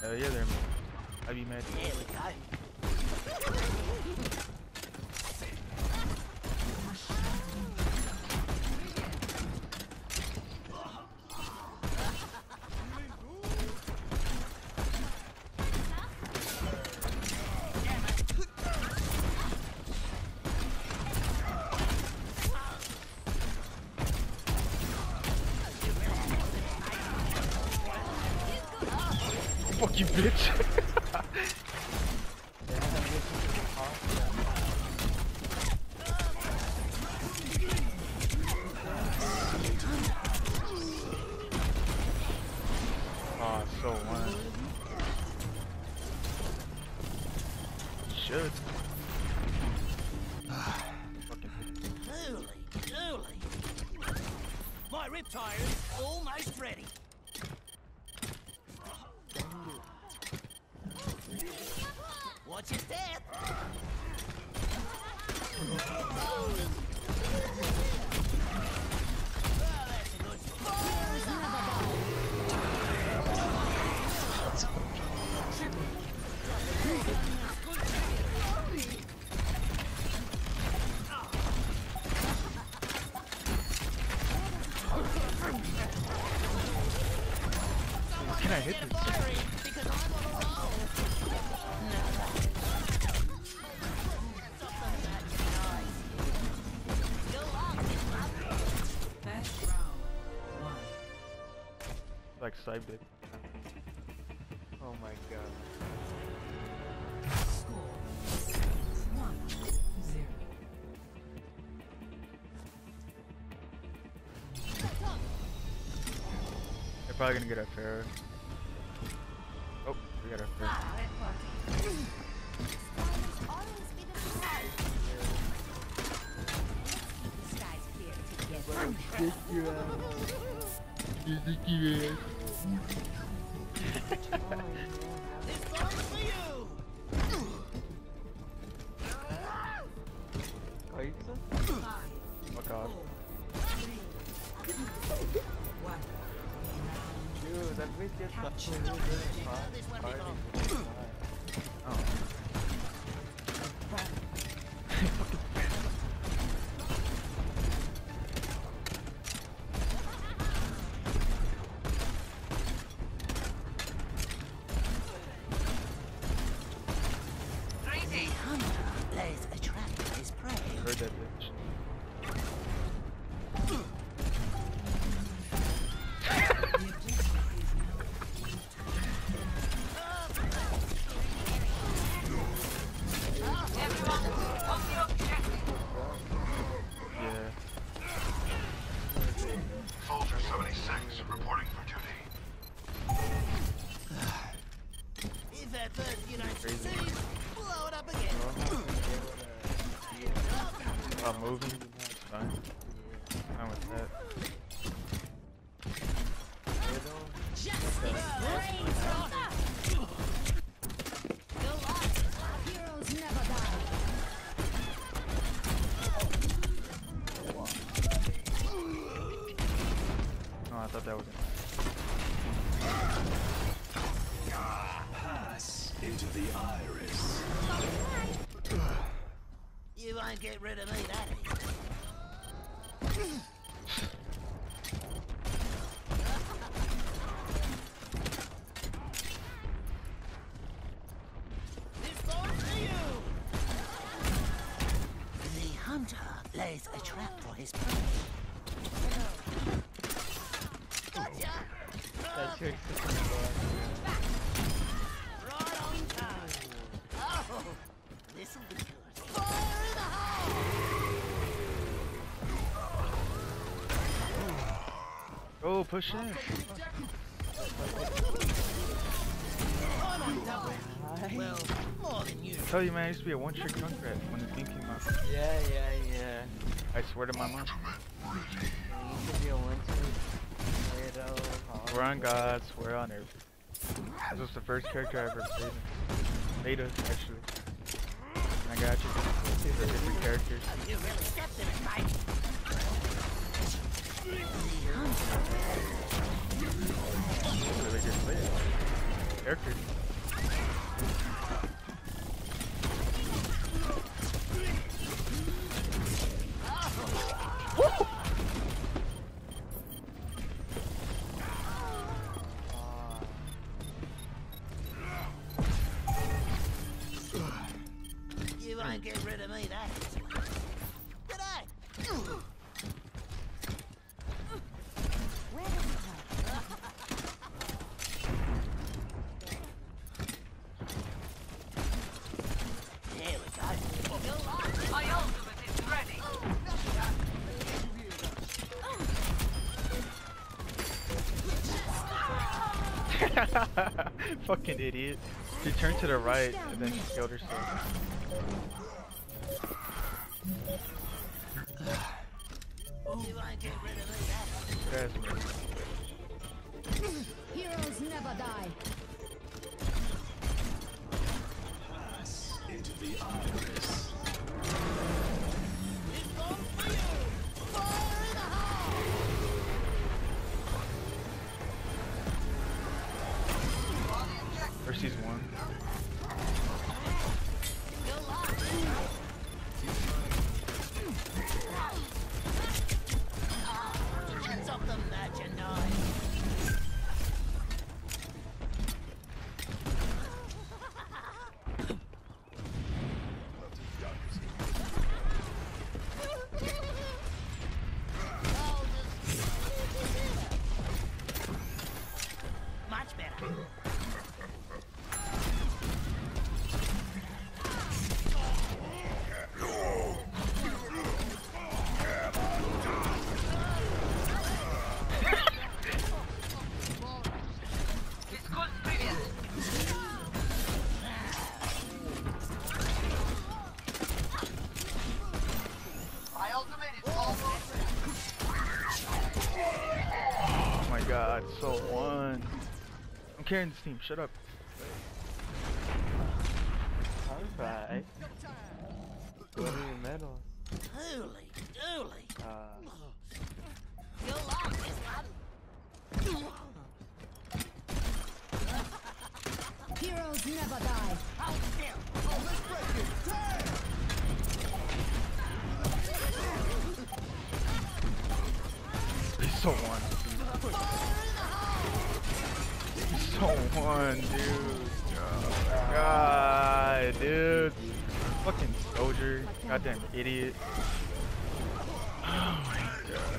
Yeah, they're heavy med. Here we go. Fuck you, bitch. Oh, so one. Should. Holy. My rip tire is almost ready. Watch your step. Can I hit this? Like side bit. Oh my god. Score 1-0. They're probably gonna get a fair. Oh, we got a fair. This one's for you. Kayıtsın. Oh god. Dude, that bitch just got This one before. Oh. The hunter lays a trap for his prey. Heard that bitch. Yeah. Soldier 76 reporting for duty. If at first you don't succeed, blow it up again. Moving. It's fine. Fine with that. Heroes never die. Oh, I thought that was it. Pass into the iris. You won't get rid of me that easy. This one's for you. The hunter lays a trap for his prey. Gotcha. That chick's Right on time. Oh, this'll be good. Fire in the hole! Oh, push in. I'm on double. Well, more than you. I tell you, man, I used to be a one-trick Junkrat when the game came out. yeah. I swear to my mom. You should be a one-two. Swear on God, swear on everything. This was the first character I ever played. Beta, actually. I got you. For different characters. You really stepped in it, mate. Really good player. character. You won't get rid of me, that. G'day. Where does it hurt? Here we go. My ultimate is ready. Fucking idiot. She turned to the right and then she killed herself. You won't get rid of me, that. That's me. Heroes never die. Pass into the iris. It's gone for you. Fire in the hole. Mercy's one. You're lost. Hands off the merchandise. Much better. Discuss previous. My ultimate is almost ready. Oh my god, so one. I'm carrying this team, shut up. Alright. What are your medals? Holy dooly. Uh, You're lost, this one. Heroes never die. Hold still. He's so one. He's so one, dude. Oh, God, dude. Fucking soldier. Goddamn idiot. Oh my god.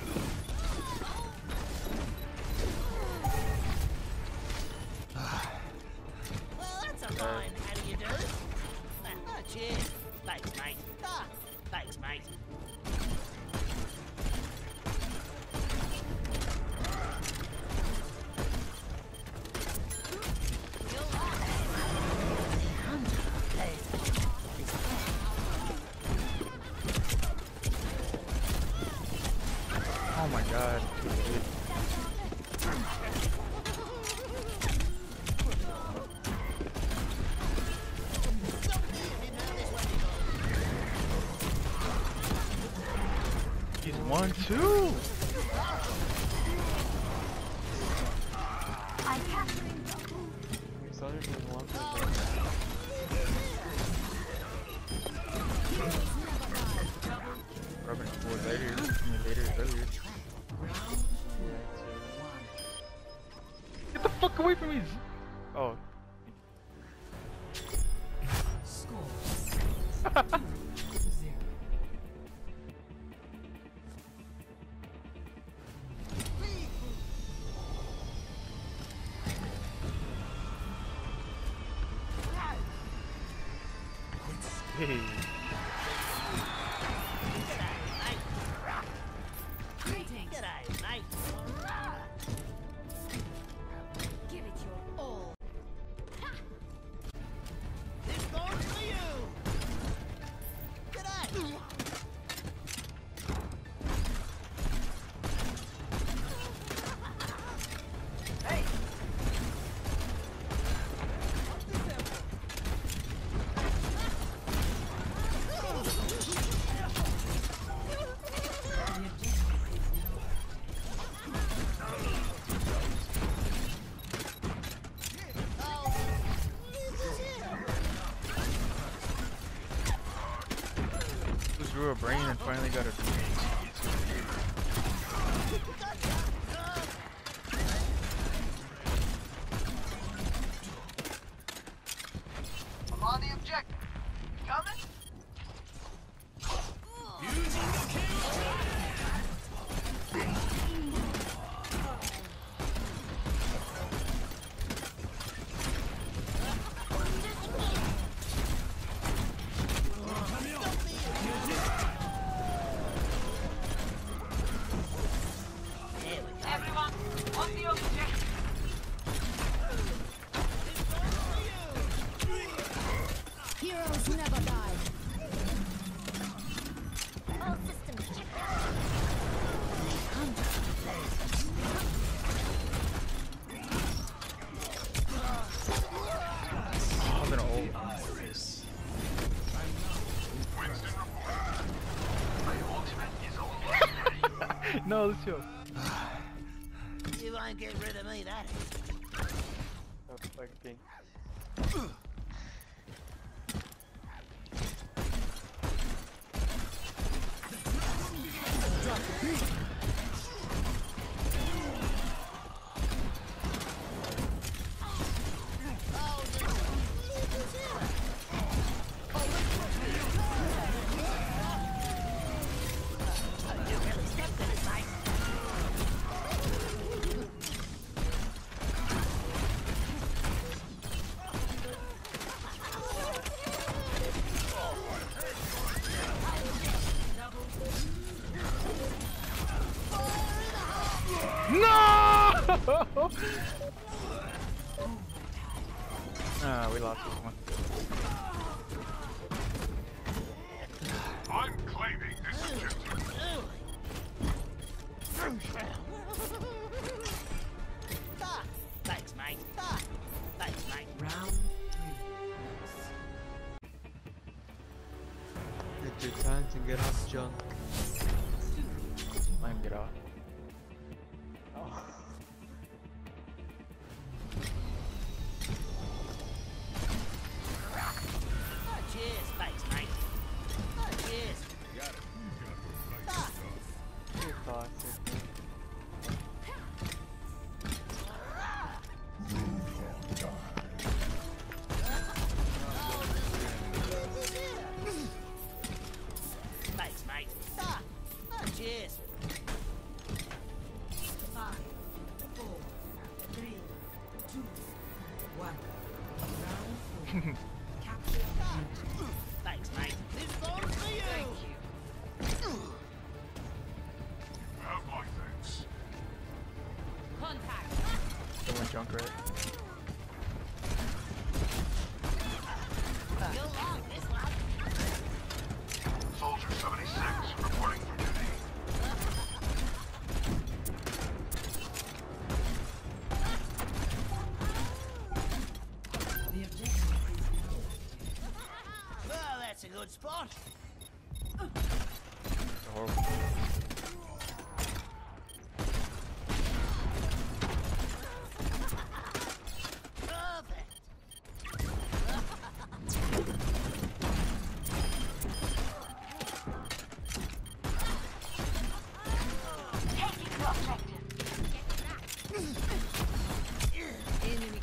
Well, that's a fine. How do you do? Oh, cheers. Thanks, mate. Ah, thanks, mate. Oh my god. He's 1-2. Soldier doesn't want to. Rubbing forward later. I mean later, earlier. Get the fuck away from me! Oh. Hey. Greetings. G'day, mate. Give it your all. This one's for you. G'day. Hey. grew a brain and finally got a I'm on the objective. You coming? Everyone, on the objective. Heroes never die. All systems checked. Oh, I'm gonna ult. Iris. My ultimate is almost ready. No, let's go. You won't get rid of me, that is. Oh, fucking. You really stepped in it, mate. No! Ah, we lost this one. I'm claiming this objective. Thanks, mate. Thanks, mate. Get your tanks and get off, John. Let him get off. Oh, cheers. Thanks, mate. Oh, cheers. You're toxic. Thanks, mate. Oh, cheers. 5, 4, 3, 2, 1. Round 4. Capture. Thanks, mate. This one's for you. Thank you. Have my thanks. Contact. Someone junk right. You'll love this one. Soldier 76 reporting for duty. The objective is Well, that's a good spot. It's horrible. Perfect. Taking the objective. Enemy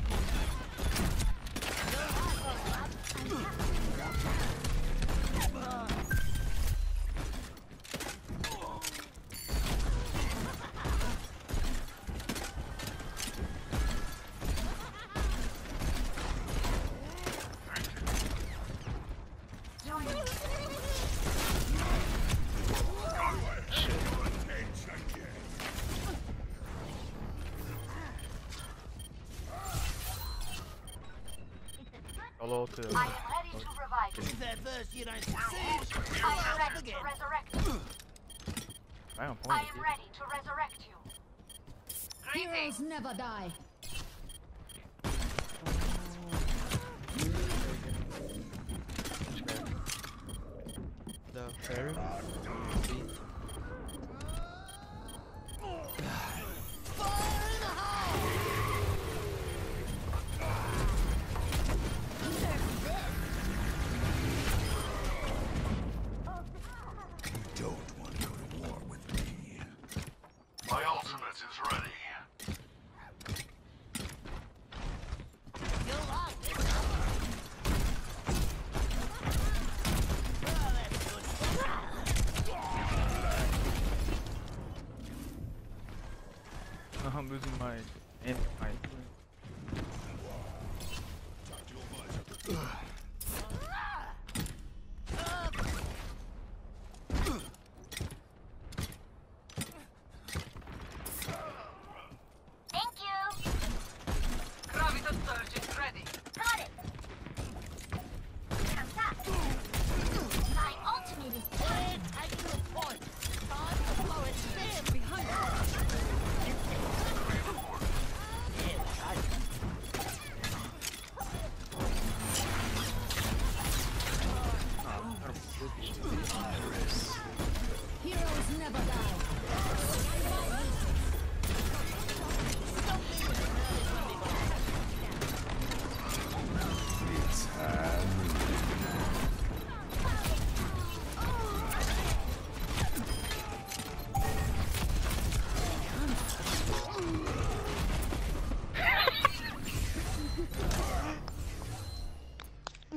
Solo to. I am ready to revive you. If at first you don't succeed, I am start ready again. to resurrect you. I am I pointing. am ready to resurrect you. heroes never die. The fairy?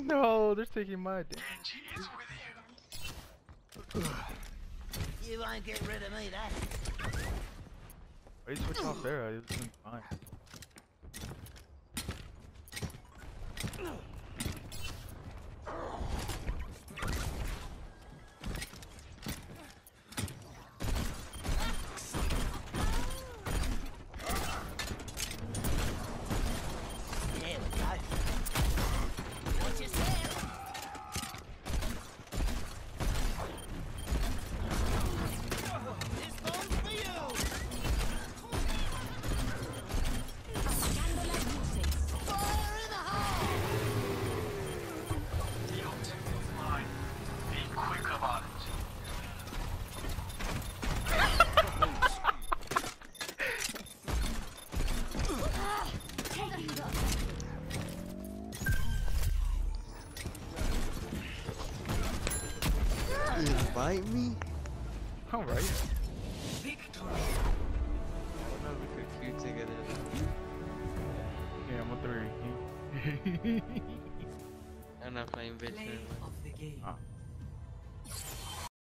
No, they're taking my damn. Genji is with you. You won't get rid of me, that. Why you switch off there? It's been fine. There we go. Watch your step. This one's for you. Scandal and nuisance. Fire in the hole. The ultimate is mine. Be quick about it. Invite me? Alright. Victory. I know we could queue together. Yeah, I'm a 3. I'm not playing bitch. Play of the game. Oh.